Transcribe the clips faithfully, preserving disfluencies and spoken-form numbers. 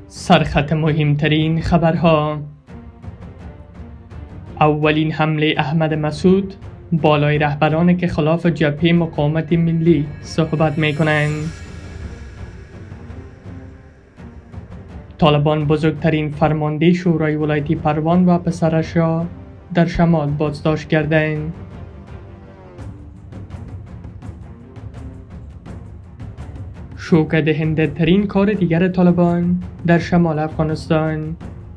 سرخط مهمترین خبرها. اولین حمله احمد مسعود بالای رهبرانی که خلاف جبهه مقاومت ملی صحبت می کنند. طالبان بزرگترین فرمانده شورای ولایتی پروان و پسرش را در شمال بازداشت کردند. شوکه دهنده ترین کار دیگر طالبان در شمال افغانستان.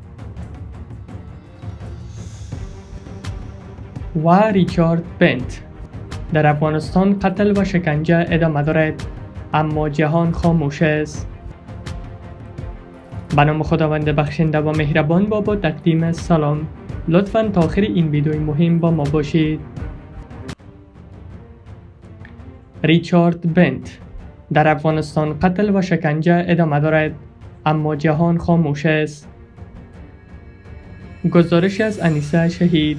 و ریچارد بنت: در افغانستان قتل و شکنجه ادامه دارد اما جهان خاموش است. به نام خداوند بخشنده و مهربان. با با تقدیم سلام، لطفاً تا آخر این ویدیوی مهم با ما باشید. ریچارد بنت: در افغانستان قتل و شکنجه ادامه دارد اما جهان خاموش است. گزارش از انیسه شهید.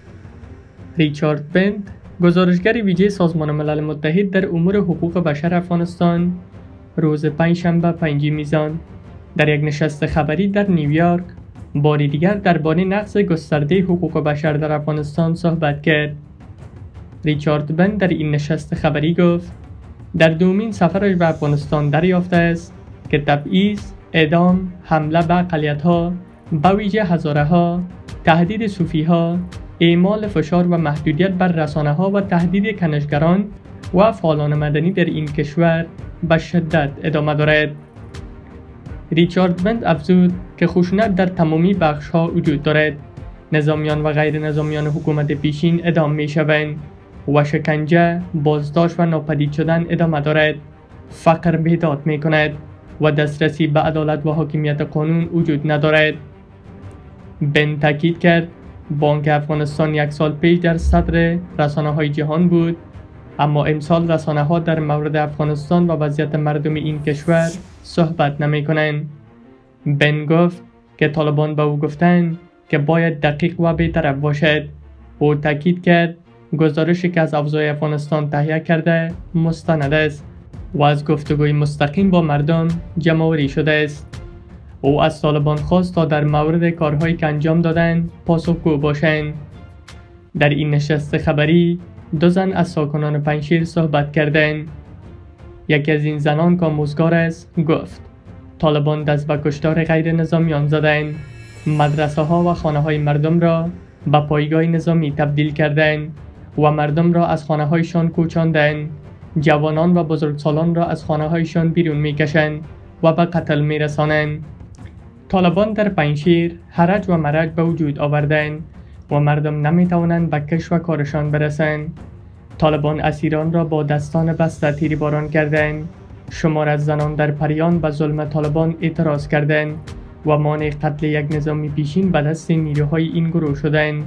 ریچارد بنت، گزارشگر ویژه سازمان ملل متحد در امور حقوق بشر افغانستان، روز پنجشنبه پنجم میزان در یک نشست خبری در نیویورک بار دیگر درباره نقض گسترده حقوق بشر در افغانستان صحبت کرد. ریچارد بنت در این نشست خبری گفت در دومین سفرش به افغانستان دریافته است که تبعیض، اعدام، حمله به اقلیت‌ها، به ویژه هزاره‌ها، تهدید صوفی‌ها، اعمال فشار و محدودیت بر رسانه‌ها و تهدید کنشگران و فعالان مدنی در این کشور به شدت ادامه دارد. ریچارد بنت افزود که خشونت در تمامی بخش‌ها وجود دارد. نظامیان و غیر نظامیان حکومت پیشین اعدام می‌شوند و شکنجه، بازداشت و ناپدید شدن ادامه دارد. فقر بیداد می‌کند و دسترسی به عدالت و حاکمیت قانون وجود ندارد. بنت تاکید کرد بانک افغانستان یک سال پیش در صدر رسانه‌های جهان بود، اما امسال رسانه‌ها در مورد افغانستان و وضعیت مردم این کشور صحبت نمی‌کنند. بنت گفت که طالبان به او گفتند که باید دقیق و بی‌طرف باشد. او تاکید کرد گزارشی که از افضای افغانستان تهیه کرده مستند است و از گفتگوی مستقیم با مردم جمع‌آوری شده است. او از طالبان خواست تا در مورد کارهایی که انجام دادند پاسخگو باشند. در این نشست خبری دو زن از ساکنان پنجشیر صحبت کردند. یکی از این زنان که آموزگار است گفت طالبان دست به کشتار غیر نظامیان زدند. مدرسه ها و خانه های مردم را به پایگاه نظامی تبدیل کردند و مردم را از خانه هایشان کوچاندند. جوانان و بزرگسالان را از خانه هایشان بیرون میکشند و به قتل میرسانند. طالبان در پنجشیر حرج و مرج به وجود آوردند و مردم نمیتوانند به کش و کارشان برسند. طالبان اسیران را با دستان بسته تیرباران کردند. شمار از زنان در پریان به ظلم طالبان اعتراض کردند و مانع قتل یک نظامی پیشین به دست نیروهای این گروه شدند.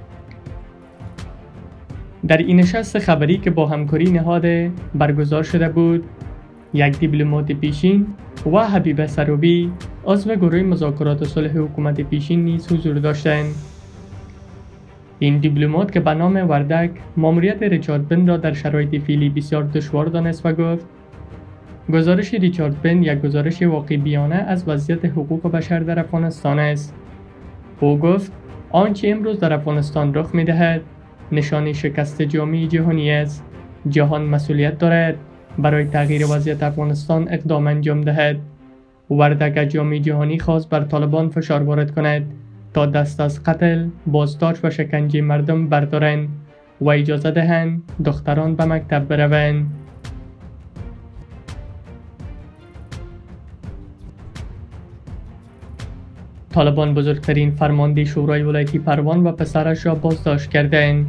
در این نشست خبری که با همکاری نهاد برگزار شده بود، یک دیپلمات پیشین و حبیب سروبی عضو گروه مذاکرات صلح حکومت پیشین نیز حضور داشتند. این دیپلمات که به نام وردک ماموریت ریچارد بنت را در شرایط فعلی بسیار دشوار دانست و گفت گزارش ریچارد بنت یک گزارش واقع بیانه از وضعیت حقوق بشر در افغانستان است. او گفت آنچه امروز در افغانستان رخ می‌دهد نشانه شکست جامعه جهانی است. جهان مسئولیت دارد برای تغییر وضعیت افغانستان اقدام انجام دهد. وردک از جامعه جهانی خواست بر طالبان فشار وارد کند تا دست از قتل، بازداشت و شکنجه مردم بردارند و اجازه دهند دختران به مکتب بروند. طالبان بزرگترین فرمانده شورای ولایتی پروان و پسرش را بازداشت کردند.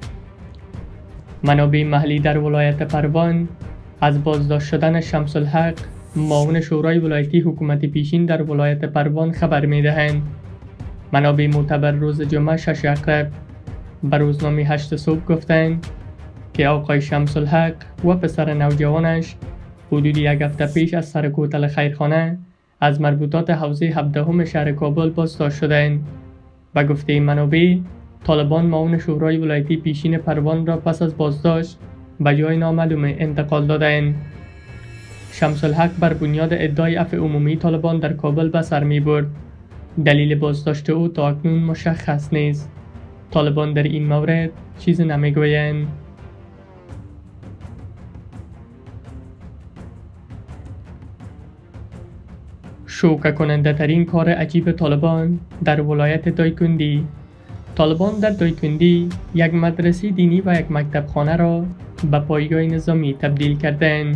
منابع محلی در ولایت پروان از بازداشت شدن شمس الحق، معاون شورای ولایتی حکومت پیشین در ولایت پروان خبر می‌دهند. منابع معتبر روز جمعه شش اکتبر به روزنامه هشت صبح گفتند که آقای شمس الحق و پسر نوجوانش حدود یک هفته پیش از سر کوتل خیرخانه از مربوطات حوزه هفدهم شهر کابل بازداشت شدند. به گفته منابع طالبان معاون شورای ولایتی پیشین پروان را پس از بازداشت به جای نامعلوم انتقال دادند. شمس الحق بر بنیاد ادعای عفو عمومی طالبان در کابل به سر می برد. دلیل بازداشت او تا اکنون مشخص نیست. طالبان در این مورد چیزی نمیگویند. شوکه کننده ترین کار عجیب طالبان در ولایت دایکندی. طالبان در دایکندی یک مدرسه دینی و یک مکتب خانه را به پایگاه نظامی تبدیل کردند.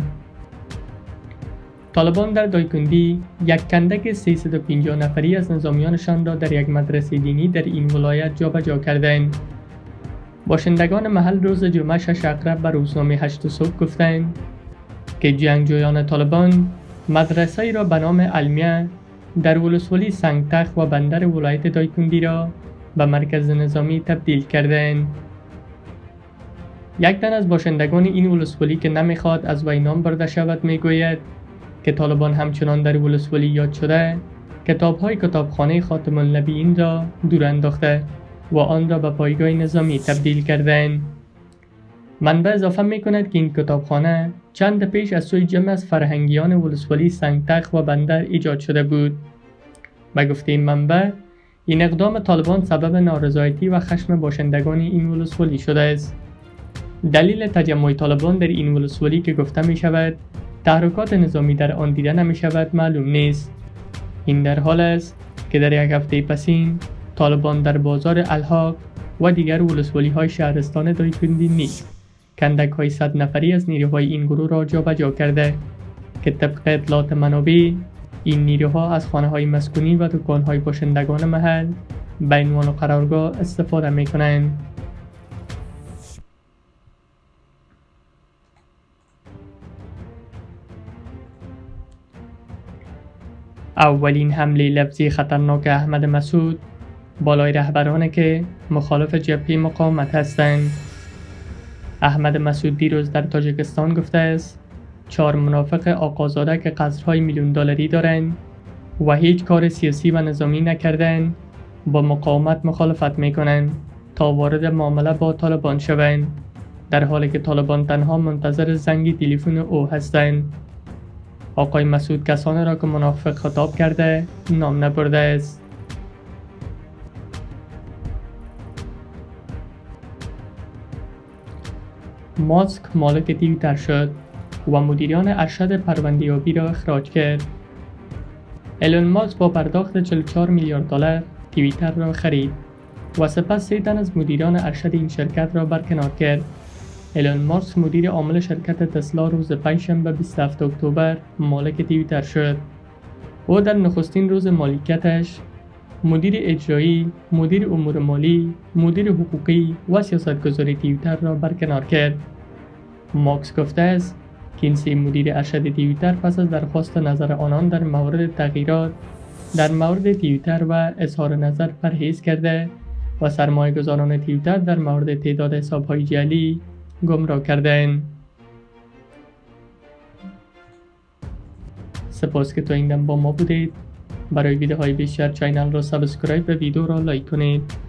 طالبان در دایکندی یک کندک سیصد و پنجاه نفری از نظامیانشان را در یک مدرسه دینی در این ولایت جابجا کردند. باشندگان محل روز جمعه شش اقرب به روزنامه هشت صبح گفتند که جنگجویان طالبان مدرسه را به نام المیه در ولسوالی سنگتخت و بندر ولایت دایکندی را به مرکز نظامی تبدیل کردند. یک تن از باشندگان این ولسوالی که نمیخواد از وی نام برده شود میگوید که طالبان همچنان در ولسوالی یاد شده کتاب‌های کتابخانه خاتم النبیین را دور انداخته و آن را به پایگاه نظامی تبدیل کردند. منبع اضافه می کند که این کتابخانه چند پیش از سوی جمع از فرهنگیان ولسوالی سنگتخت و بندر ایجاد شده بود. به گفته این منبع این اقدام طالبان سبب نارضایتی و خشم باشندگان این ولسوالی شده است. دلیل تجمع طالبان در این ولسوالی که گفته می شود تحرکات نظامی در آن دیده نمی شود معلوم نیست. این در حال است که در یک هفته پسین طالبان در بازار الحاق و دیگر ولسوالی های شهرستان دایکندی نیز کندک های صد نفری از نیروهای این گروه را جابجا کرده که طبق اطلاعات منابع این نیروها از خانه های مسکونی و دکان های باشندگان محل به عنوان قرارگاه استفاده می کنند. اولین حمله لفظی خطرناک احمد مسعود بالای رهبرانی که مخالف جبهه مقاومت هستند. احمد مسعود دیروز در تاجیکستان گفته است چهار منافق آقازاده که قصرهای میلیون دلاری دارند و هیچ کار سیاسی و نظامی نکردند با مقاومت مخالفت میکنند تا وارد معامله با طالبان شوند، در حالی که طالبان تنها منتظر زنگ تلفن او هستند. آقای مسعود کسانی را که منافق خطاب کرده نام نبرده است. ماسک مالک توییتر شد و مدیران ارشد پرونده‌یابی را اخراج کرد. ایلون ماسک با پرداخت چهل و چهار میلیارد دلار توییتر را خرید و سپس سه تن از مدیران ارشد این شرکت را برکنار کرد. ایلون ماسک مدیر عامل شرکت تسلا روز پنجشنبه بیست و هفتم اکتبر مالک توییتر شد. او در نخستین روز مالکیتش مدیر اجرایی، مدیر امور مالی، مدیر حقوقی و سیاستگذاری توییتر را برکنار کرد. ماسک گفته است که این سه مدیر ارشد توییتر پس از درخواست نظر آنان در مورد تغییرات در مورد توییتر و اظهار نظر پرهیز کرده و سرمایه گذاران توییتر در مورد تعداد حساب‌های جعلی گمراه کردند. سپاس که تا این دم با ما بودید. برای ویدیوهای بیشتر چینل را سابسکرایب و ویدیو را لایک کنید.